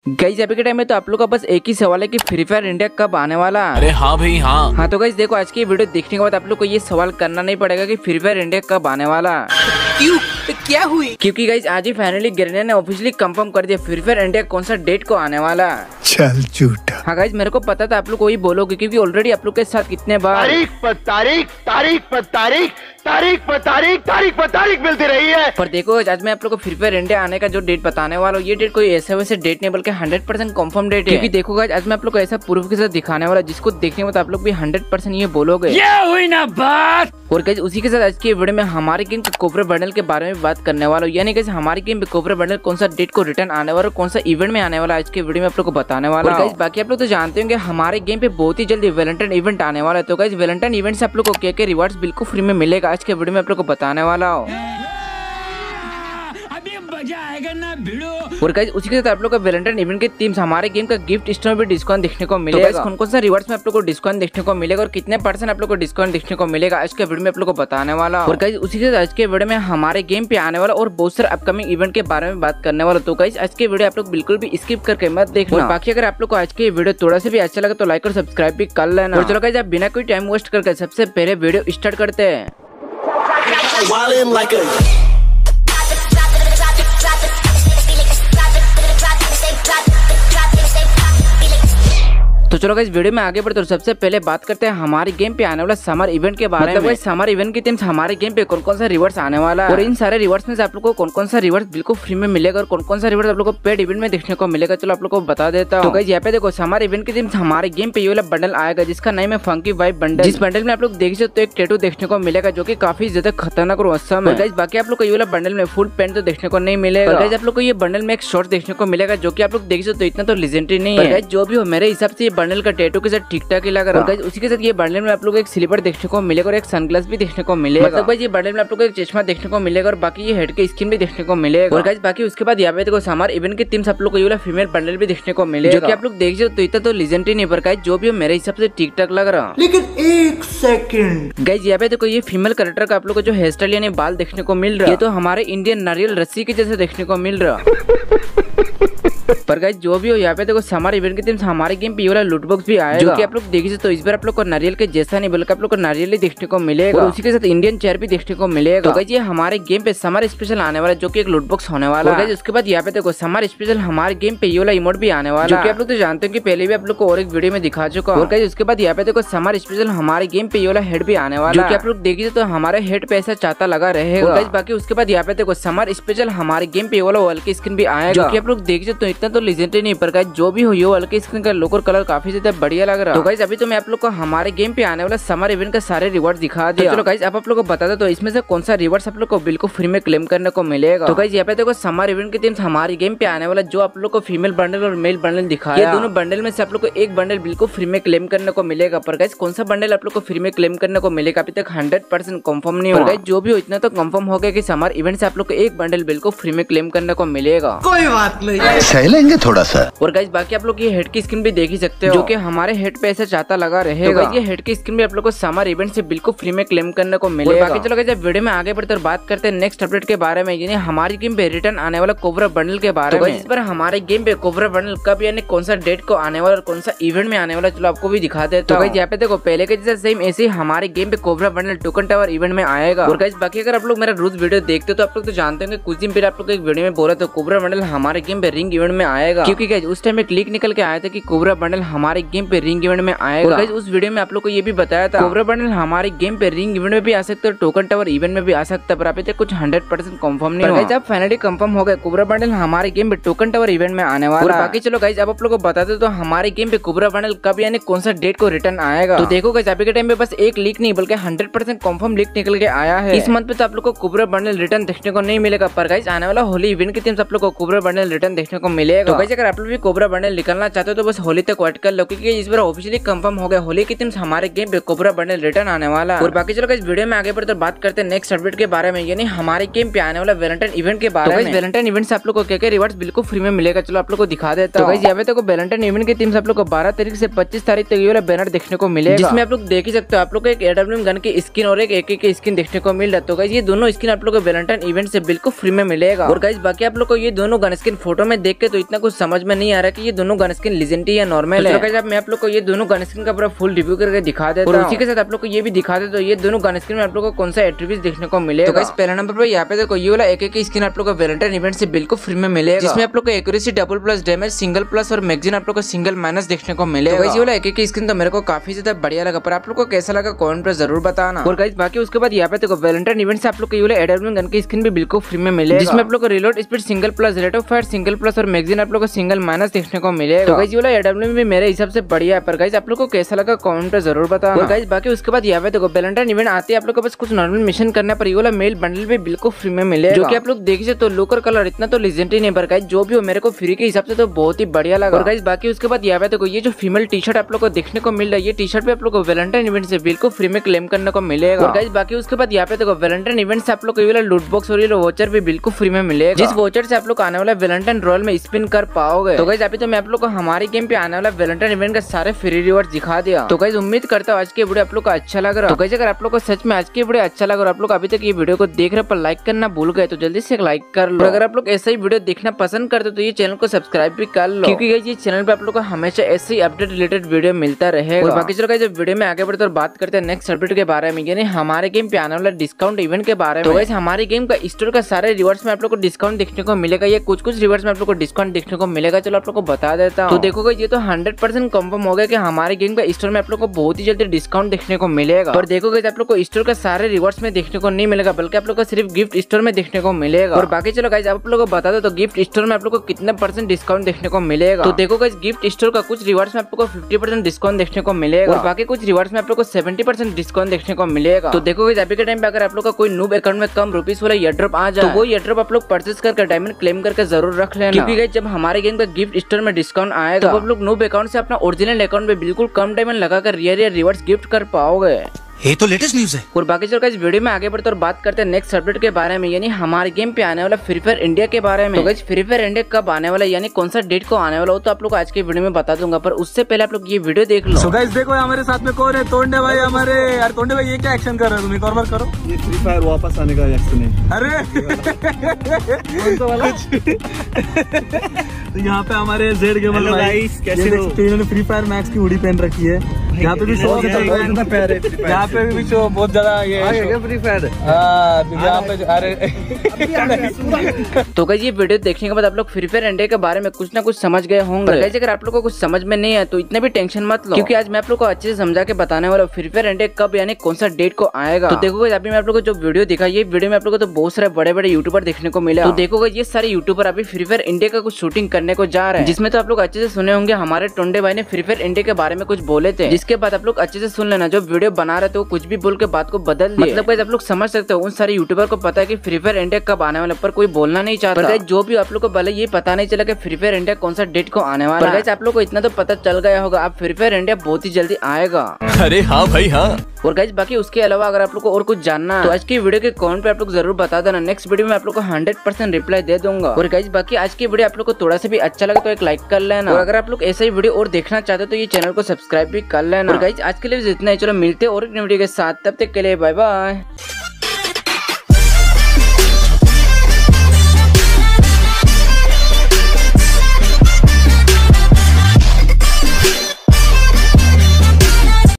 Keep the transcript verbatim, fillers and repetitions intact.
Guys अभी के time में तो आप लोग का बस एक ही सवाल है कि फ्री फायर इंडिया कब आने वाला। अरे हाँ भाई हाँ हाँ तो गाइस देखो आज की वीडियो देखने के बाद आप लोग को ये सवाल करना नहीं पड़ेगा कि फ्री फायर इंडिया कब आने वाला। क्यों तो क्या हुई? क्योंकि गाइस आज ही फाइनली गिरने ने ऑफिशियली कंफर्म कर दिया फ्री फायर इंडिया कौन सा डेट को आने वाला। चल झूठा। हाँ गाइस मेरे को पता था आप लोग वही बोलोगे क्योंकि ऑलरेडी आप लोग के साथ कितने बार तारीख पर तारीख तारीख पर तारीख तारीख पर तारीख तारीख पर तारीख मिलती रही है। पर देखो आज मैं आप लोग को फ्री फायर इंडिया आने का जो डेट बताने वाला हूँ ये डेट कोई ऐसे वैसे डेट नहीं बल्कि हंड्रेड परसेंट कंफर्म डेट है। क्योंकि देखो गाइस आज मैं आप लोग को ऐसा प्रूफ के साथ दिखाने वाला जिसको देखने के बाद आप लोग भी हंड्रेड परसेंट ये बोलोगे ये हुई ना बात। और गाइस उसी के साथ आज की वीडियो में हमारे गेम के कोबरा बंडल के बारे में बात करने वाला हूँ। यानी गाइस हमारे गेम पे कोबरा बंडल कौन सा डेट को रिटर्न आने वाला कौन सा इवेंट में आने वाला आज के वीडियो में आप लोग को बताने वाला हूँ। गाइस बाकी आप लोग तो जानते होंगे हमारे गेम पे बहुत ही जल्दी वैलेंटाइन इवेंट आने वाला है। तो गाइस वैलेंटाइन इवेंट से आप लोग को क्या क्या रिवार्ड्स बिल्कुल फ्री में मिलेगा आज के वीडियो में आप लोग को बताने वाला हूँ। और गाइस उसी के साथ आप लोग का वैलेंटाइन इवेंट के टीम्स हमारे गेम का गिफ्ट स्टोर में भी डिस्काउंट देखने को मिलेगा। तो कौन कौन सा रिवार्ड्स में आप लोग को डिस्काउंट देखने को मिलेगा और कितने परसेंट आप लोग को डिस्काउंट देखने को मिलेगा आज के वीडियो में आप लोग को बताने वाला हूं। और गाइस उसी के साथ आज के वीडियो में हमारे गेम पे आने वाला और बहुत सारे अपकमिंग इवेंट के बारे में बात करने वाला। तो गाइस आज के वीडियो आप लोग बिल्कुल भी स्किप करके मत देखना। और बाकी अगर आप लोग को आज के वीडियो थोड़ा सा भी अच्छा लगा तो लाइक और सब्सक्राइब भी कर लेना। और चलो गाइस आप बिना कोई टाइम वेस्ट करके सबसे पहले वीडियो स्टार्ट करते हैं। तो चलो गाइस वीडियो में आगे बढ़ते तो सबसे पहले बात करते हैं हमारे गेम पे आने वाला समर इवेंट के बारे में। समर इवेंट की टीम्स हमारे गेम पे कौन कौन सा रिवार्ड्स आने वाला है और इन सारे रिवार्ड्स में से आप लोग को कौन कौन सा रिवार्ड्स बिल्कुल फ्री में मिलेगा और कौन कौन सा रिवार्ड आप लोग को पेड इवेंट में देखने को मिलेगा चलो आप लोग को बता देता हूँ। तो गाइस यहाँ पे देखो समर इवेंट की टीम्स हमारे गेम पे ये वाला बंडल आएगा जिसका नाम है फंकी वाइब बंडल। जिस बंडल में आप लोग देख सकते हो एक टैटू देखने को मिलेगा जो की काफी ज्यादा खतरनाक और औसम है। गाइस बाकी आप लोग को ये वाला बंडल में फुल पैंट तो देखने को नहीं मिलेगा। गाइस आप लोग को ये बंडल में एक शॉर्ट देखने को मिलेगा जो की आप लोग देख सकते हो इतना तो लेजेंडरी नहीं है। जो भी हो मेरे हिसाब से ये बंडल का टैटू के साथ ठीक ठाक ही लग रहा है। उसी के साथ ये बंडल में आप लोग एक स्लीपर देखने को मिलेगा और एक सनग्लास भी देखने को मिलेगा। मतलब भाई ये बंडल में आप लोग को एक चश्मा देखने को मिलेगा और बाकी ये हेड के स्किन भी देखने को मिलेगा। और गाइस बाकी उसके बाद यहाँ पे देखो समर इवेंट के टीम्स आप लोग को ये वाला फीमेल बंडल भी देखने को मिलेगा जो कि आप लोग देख सकते हो तो इतना तो लेजेंडरी नहीं पर गाइस जो भी हो मेरे हिसाब से ठीक ठाक लग रहा। लेकिन एक सेकंड गाइस यहाँ पे देखो ये फीमेल कैरेक्टर का आप लोग को जो हेयर स्टाइल यानी बाल देखने को मिल रहा है ये तो हमारे इंडियन नारियल रस्सी के जैसे देखने को मिल रहा। पर गाइस जो भी हो यहाँ पे देखो समर इवेंट के टीम्स हमारे गेम पे ये वाला लूट बॉक्स भी आएगा जो कि आप लोग देखिए तो इस बार आप लोग को नारियल के जैसा नहीं बल्कि आप लोग को नारियल ही देखने को मिलेगा और उसी के साथ इंडियन चेयर भी देखने को मिलेगा। तो गाइस ये हमारे गेम पे समर स्पेशल आने वाला जो कि एक लूट बॉक्स होने वाला है। उसके बाद यहाँ पे देखो समर स्पेशल हमारे गेम पे ये वाला इमोट भी आने वाला जो कि आप लोग तो जानते हो कि पहले भी आप लोग को और एक वीडियो में दिखा चुका हूं। और गाइस उसके बाद यहाँ पे देखो समर स्पेशल हमारे गेम पे ये वाला हेड भी आने वाला जो कि आप लोग देखिए तो हमारे हेड पे ऐसा चाता लगा रहेगा। गाइस बाकी उसके बाद यहाँ पे देखो समर स्पेशल हमारे गेम पे ये वाला वर्ल्ड की स्किन भी आएगा जो कि आप लोग देखिए तो इतना तो लेजेंडरी नहीं पर गाइस जो भी हो ये वर्ल्ड की स्किन का लुक और कलर काफी ज्यादा बढ़िया लग रहा है। तो गाइस अभी तो मैं आप लोग को हमारे गेम पे आने वाला समर इवेंट का सारे रिवार्ड दिखा दिया। तो चलो गाइस अब आप लोग को बता दो तो इसमें से कौन सा रिवार्ड्स आप लोग को बिल्कुल फ्री में क्लेम करने को मिलेगा। तो गाइस यहाँ पे देखो समर इवेंट की टीम्स हमारे गेम पे आने वाला जो आप लोग को फीमेल बंडल और मेल बंडल दिखाया दोनों बंडल में से आप लोग को एक बंडल बिल्कुल फ्री में क्लेम करने को मिलेगा। पर गाइस कौन सा बंडल आप लोग को फ्री में क्लेम करने को मिलेगा अभी तक हंड्रेड परसेंट कंफर्म नहीं होगा। जो भी हो इतना तो कंफर्म हो गया कि समर इवेंट से आप लोग को एक बंडल बिल्कुल फ्री में क्लेम करने को मिलेगा। कोई बात नहीं सह लेंगे थोड़ा सा। और गाइस बाकी आप लोग ये हेड की स्किन भी देख ही सकते हो जो कि हमारे हेड पे ऐसा चाता लगा रहेगा। तो ये हेड की स्किन भी आप लोग को समर इवेंट से बिल्कुल फ्री में क्लेम करने को मिलेगा। बाकी चलो गाइस वीडियो में आगे बढ़ते और बात करते हैं नेक्स्ट अपडेट के बारे में यानी हमारी गेम पे रिटर्न आने वाला कोबरा बंडल के बारे में। इस पर हमारे गेम पे कोबरा बंडल कब यानी कौन सा डेट को आने वाला और कौन सा इवेंट में आने वाला चलो आपको भी दिखा देता हूं। तो गाइस यहाँ पे देखो पहले के जैसा सेम ऐसे ही हमारे गेम पे cobra bundle token tower event में आएगा। और गाइस बाकी अगर आप लोग मेरा रोज वीडियो देखते हो तो आप लोग तो जानते होंगे कुछ दिन पहले आप लोग एक वीडियो में बोला था कोबरा बंडल हमारे गेम पे रिंग इवेंट में आएगा क्योंकि गाइस उस टाइम में क्लिक निकल के आया था कि कोबरा बंडल हमारे गेम पे रिंग इवेंट में आएगा। गाइस उस वीडियो में आप लोग को ये भी बताया था कोबरा बंडल हमारे गेम पे रिंग इवेंट में भी आ सकता है टोकन टावर इवेंट में भी आ सकता है पर अभी तक कुछ हंड्रेड परसेंट कंफर्म नहीं हुआ। जब फाइनली कंफर्म हो गया कोबरा बंडल हमारे गेम पे टोकन टावर इवेंट में आने वाला है। बाकी चलो गाइस अब आप लोग को बता दो तो हमारे गेम पे कोबरा बंडल कब यानी कौन सा डेट को रिटर्न आएगा। तो देखो गाइस अभी के टाइम पे बस एक लीक नहीं बल्कि हंड्रेड परसेंट कंफर्म लीक निकल के आया है। इस मंथ पे तो आप लोग को कोबरा बंडल रिटर्न देखने को नहीं मिलेगा पर गाइस आने वाला होली इवेंट के टीम्स आप लोग को कोबरा बंडल रिटर्न देखने को मिलेगा। तो गाइस अगर आप लोग भी कोबरा बंडल निकालना चाहते हो तो बस होली तक वेट कर लो क्योंकि इस बार ऑफिशियली कंफर्म हो गया होली की टीम्स हमारे गेम पे कोबरा बंडल रिटर्न आने वाला। और बाकी चलो गाइस वीडियो में आगे बढ़ते बात करते हैं नेक्स्ट अपडेट के बारे में यानी हमारे गेम पे आने वाला वैलेंटाइन इवेंट के बारे में। वैलेंटाइन इवेंट से आप लोग को क्या क्या रिवार्ड्स बिल्कुल फ्री में मिलेगा चलो आप लोग को दिखा देता हूं। तो गाइस यहाँ पे देखो वैलेंटाइन इवेंट की टीम्स आप लोग को बारह तारीख से पच्चीस तारीख तक ये वाला बैनर देखने को मिलेगा जिसमें आप लोग देख ही सकते हो आप लोग को एक एडब्ल्यूएम गन की स्किन और एक एके की स्किन देखने को मिल रहा है। तो गाइस ये दोनों स्किन आप लोग को वैलेंटाइन इवेंट से बिल्कुल फ्री में मिलेगा। और गाइस बाकी आप लोग को ये दोनों गन स्किन फोटो में देख के तो इतना इतना कुछ समझ में नहीं आ रहा कि ये दोनों गन स्किन लेजेंडरी या नॉर्मल है। तो मैं आप लोग को ये दोनों गन स्किन का पूरा फुल रिव्यू करके दिखा देता हूं और उसी के साथ आप लोग को ये भी दिखा देता हूं ये दोनों गन स्किन में आप लोग को कौन सा एट्रीब्यूट देखने को मिलेगा। तो गाइस पहला नंबर पर यहाँ पे देखो ये वाला एक एक स्किन आप लोग को वैलेंटाइन इवेंट से बिल्कुल फ्री में मिलेगा, जिसमें आप लोग को accuracy double plus damage single plus और मैगजीन आप लोग को सिंगल माइनस देखने को मिलेगा। तो गाइस ये वाला एक एक स्किन तो मेरे को काफी ज्यादा बढ़िया लगा, पर आप लोग को कैसा लगा कमेंट पर जरूर बताना। और गाइस बाकी उसके बाद यहाँ पे देखो वैलेंटाइन इवेंट से आप लोग को ये वाला एडब्ल्यूएम गन की स्किन भी बिल्कुल फ्री में मिलेगा, जिसमें आप लोग को reload speed single plus rate of fire single plus और मैगजीन आप लोग को सिंगल माइनस देखने को मिलेगा। तो गाइस ये वाला एडब्ल्यूएम भी मेरे हिसाब से बढ़िया है, पर गाइस आप लोग को कैसा लगा कमेंट पर जरूर बताना। और गाइस बाकी उसके बाद यहाँ पे देखो वैलेंटाइन इवेंट आते हैं आप लोग को बस कुछ नॉर्मल मिशन करना पर ये वाला मेल बंडल भी बिल्कुल फ्री में मिलेगा, जो कि आप लोग देखिए तो लुक और कलर इतना तो लेजेंडरी नहीं, पर गाइस जो भी हो मेरे को फ्री के हिसाब से तो बहुत ही बढ़िया लगा। और गाइस बाकी उसके बाद यहाँ पे देखो ये जो फीमेल टी शर्ट आप लोग को देखने को मिल रहा है, ये टी शर्ट भी आप लोग को वैलेंटाइन इवेंट से बिल्कुल फ्री में क्लेम करने को मिलेगा। और गाइस बाकी उसके बाद यहाँ पे देखो वैलेंटाइन इवेंट से आप लोग को ये वाला लूट बॉक्स और ये वोचर भी बिल्कुल फ्री में मिलेगा, जिस वोचर से आप लोग आने वाला वैलेंटाइन रॉयल में स्पिन कर पाओगे। तो गाइस अभी तो मैं आप लोग को हमारे गेम पे आने वाला वैलेंटाइन इवेंट का सारे फ्री रिवॉर्ड दिखा दिया। तो गाइस उम्मीद करता हूँ आज के वीडियो आप लोग को अच्छा लग रहा है। तो गाइस अगर आप लोग को सच में आज की वीडियो अच्छा लगा और आप लोग अभी तक ये वीडियो को देख रहे पर लाइक करना भूल गए तो जल्दी से लाइक कर लो। अगर आप लोग ऐसा ही वीडियो देखना पसंद करते तो ये चैनल को सब्सक्राइब भी कर लो, क्योंकि गाइस ये चैनल पे आप लोग को हमेशा ऐसे ही अपडेट रिलेटेड वीडियो मिलता रहेगा। और बाकी चलो गाइस वीडियो में आगे बढ़ते और बात करते हैं नेक्स्ट अपडेट के बारे में, यानी हमारे गेम पे आने वाला डिस्काउंट इवेंट के बारे में। तो गाइस हमारे गेम का स्टोर का सारे रिवॉर्ड्स में आप लोग को डिस्काउंट देखने को मिलेगा, ये कुछ कुछ रिवॉर्ड्स में आप लोग को डिस्काउंट देखने को मिलेगा। चलो आप लोग को बता देता हूँ। तो देखो गाइस ये तो हंड्रेड परसेंट कंफर्म हो गया कि हमारे गेम का स्टोर में आप लोग को बहुत ही जल्दी डिस्काउंट देखने को मिलेगा। और देखो गाइस आप लोग को स्टोर का सारे रिवॉर्ड्स में देखने को नहीं मिलेगा, बल्कि आप लोग को सिर्फ गिफ्ट स्टोर में देखने को मिलेगा। और बाकी चलो गाइस आप लोग को बता दो तो गिफ्ट स्टोर में आप लोग को कितना परसेंट डिस्काउंट देखने को मिलेगा। तो देखो गाइस गिफ्ट स्टोर का कुछ रिवॉर्ड्स में आप लोग को फिफ्टी परसेंट डिस्काउंट देखने को मिलेगा और बाकी कुछ रिवॉर्ड्स में आप लोग को सेवेंटी परसेंट डिस्काउंट देखने को मिलेगा। तो देखो गाइस अभी के टाइम पे अगर आप लोग का कोई नूब अकाउंट में कम रुपीस वाला एयरड्रॉप आ जाए तो वो एयरड्रॉप आप लोग परचेस करके डायमंड क्लेम करके जरूर रख लेना, क्योंकि गाइस जब हमारे गेम का गिफ्ट स्टोर में डिस्काउंट आएगा तो आप लोग नूब अकाउंट से अपना ओरिजिनल अकाउंट में बिल्कुल कम डायमंड लगाकर रियल रियल रिवॉर्ड्स गिफ्ट कर पाओगे। ये तो लेटेस्ट न्यूज है। और बाकी चलो गाइस वीडियो में आगे बढ़ते और बात करते हैं नेक्स्ट अपडेट के बारे में, यानी हमारे गेम पे आने वाला फ्री फायर इंडिया के बारे में। तो गाइस फ्री फायर इंडिया कब आने वाला है, यानी कौन सा डेट को आने वाला हो तो आप लोग आज के वीडियो में बता दूंगा, पर उससे पहले आप लोग ये वीडियो देख लो। so गाइस देखो हमारे साथ में कौन है, तोंडे भाई हमारे। यार तोंडे भाई ये क्या एक्शन कर रहे हो तुम, एक और बार करो। ये फ्री फायर वापस आने का एक्शन है। अरे कौन सा वाला? तो यहाँ पे हमारे जेड गेमर भाई कैसे हो, इन्होंने फ्री फायर मैक्स की हुडी पहन रखी है। यहाँ पे भी शो चल रहा है, यहाँ पे भी शो बहुत ज्यादा ये फ्री फायर। यहाँ पे अरे तो गाइस ये वीडियो देखने के बाद आप लोग फ्री फायर इंडिया के बारे में कुछ ना कुछ समझ गए होंगे। गाइस अगर आप लोग को कुछ समझ में नहीं है तो इतना भी टेंशन मत लो, क्योंकि आज मैं आप लोग को अच्छे से समझा के बताने वाला हूँ फ्री फायर इंडिया कब यानी कौन सा डेट को आएगा। तो देखो गाइस अभी मैं आप लोग को जो वीडियो दिखा, ये वीडियो में आप लोग को तो बहुत सारे बड़े बड़े यूट्यूबर देखने को मिला। तो देखो गाइस ये सारे यूट्यूबर अभी फ्री फायर इंडिया का कुछ शूटिंग करने को जा रहे हैं, जिसमें तो आप लोग अच्छे से सुने होंगे हमारे टोंडे भाई ने फ्री फायर इंडिया के बारे में कुछ बोले थे, जिसके बाद आप लोग अच्छे से सुन लेना। जो वीडियो बना रहे थे वो कुछ भी बोल के बात को बदल दिए, मतलब गाइस आप लोग समझ सकते हो उन सारे यूट्यूबर को पता है कि फ्री फायर इंडिया कब आने वाला, पर कोई बोलना नहीं चाहता। जो भी आप लोग को भले ये पता नहीं चला कि फ्री फायर इंडिया कौन सा डेट को आने वाला है, गाइस आप लोग को इतना तो पता चल गया होगा अब फ्री फायर इंडिया बहुत ही जल्दी आएगा। अरे हाँ भाई हाँ। और गाइस बाकी उसके अलावा अगर आप लोग को और कुछ जानना है तो आज की वीडियो के कमेंट पे आप लोग जरूर बता देना, नेक्स्ट वीडियो में आप लोग को हंड्रेड परसेंट रिप्लाई दे दूंगा। और गाइस बाकी आज की वीडियो आप लोग को थोड़ा सा भी अच्छा लगा तो एक लाइक कर लेना, और अगर आप लोग ऐसा ही वीडियो और देखना चाहते हो तो ये चैनल को सब्सक्राइब भी कर लेना। और गाइस आज के लिए इतना ही, चलो मिलते हैं और एक वीडियो के साथ, तब तक के लिए बाय बाय।